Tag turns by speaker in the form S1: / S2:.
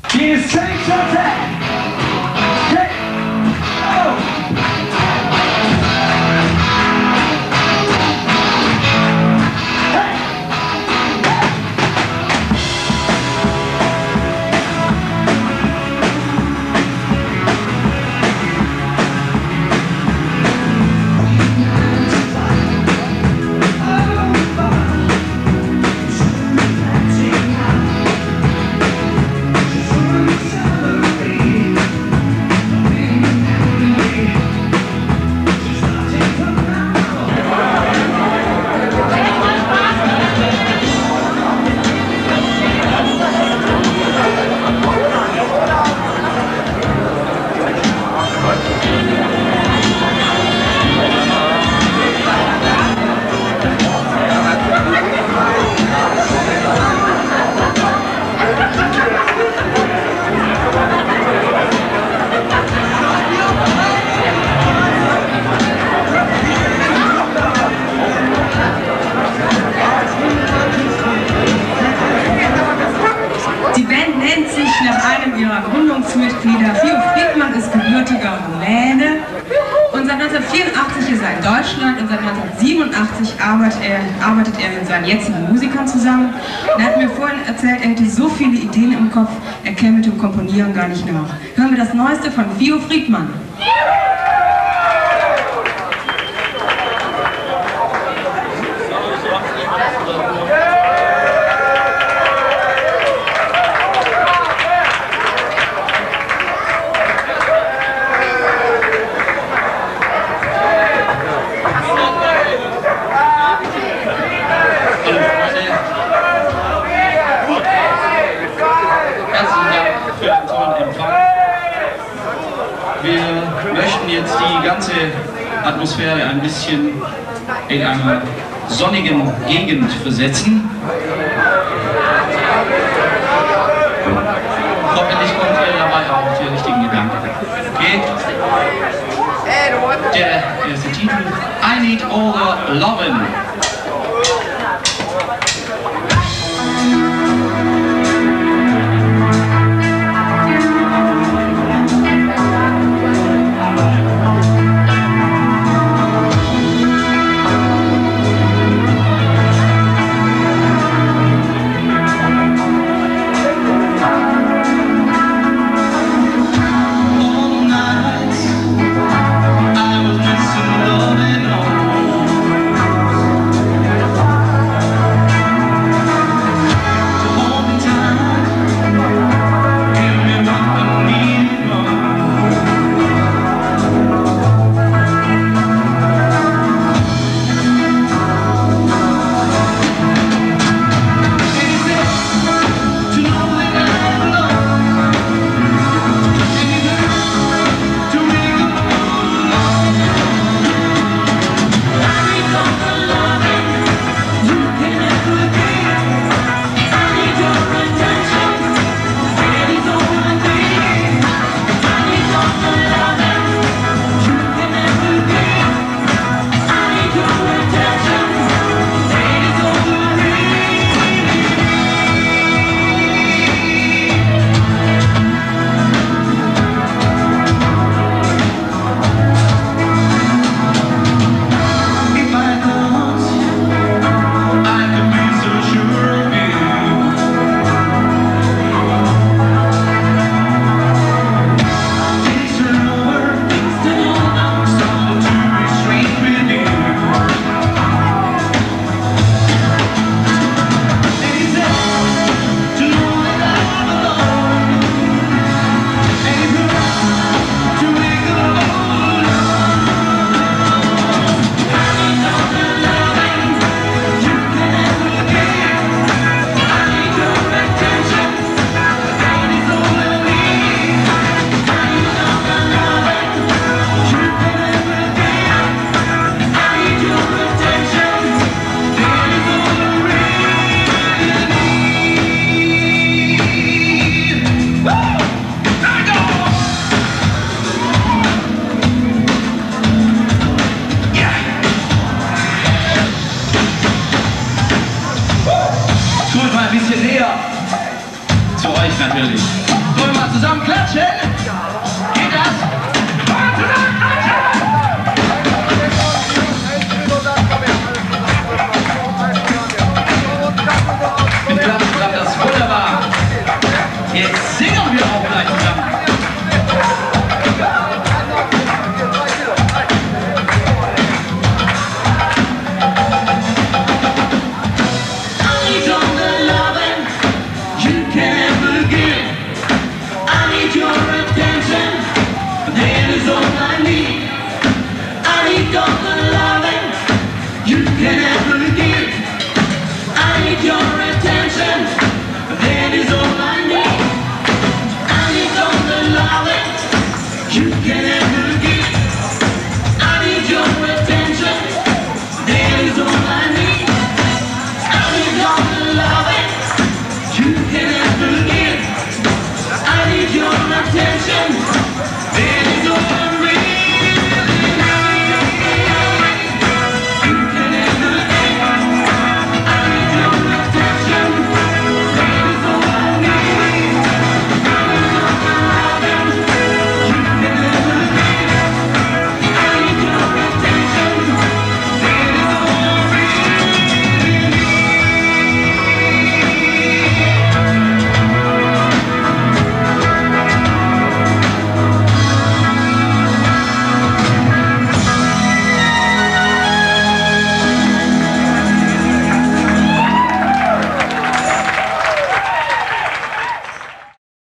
S1: Die Strength Attack! Hey! Oh!
S2: Ihrer Gründungsmitglieder. Theo Friedmann ist gebürtiger Rumäne und seit 1984 ist er in Deutschland und seit 1987 arbeitet er mit seinen jetzigen Musikern zusammen. Und er hat mir vorhin erzählt, er hätte so viele Ideen im Kopf, er käme mit dem Komponieren gar nicht nach. Hören wir das Neueste von Theo Friedmann.
S3: Wir möchten jetzt die ganze Atmosphäre ein bisschen in einer sonnigen Gegend versetzen. Hoffentlich kommt ihr dabei auch auf die richtigen Gedanken. Okay? Der erste Titel: I Need All the Lovin'. Natürlich.
S1: zusammen klatschen. Geht das? Komm zusammen klatschen! Klappt das wunderbar. Jetzt singen wir auch gleich zusammen. Attention!